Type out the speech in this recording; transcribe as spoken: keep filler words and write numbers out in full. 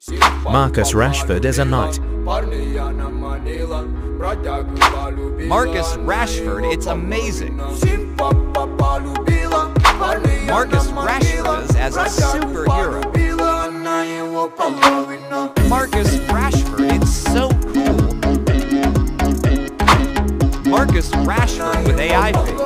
Marcus Rashford is a knight. Marcus Rashford, it's amazing. Marcus Rashford is as a superhero. Marcus Rashford, it's so cool. Marcus Rashford with A I face.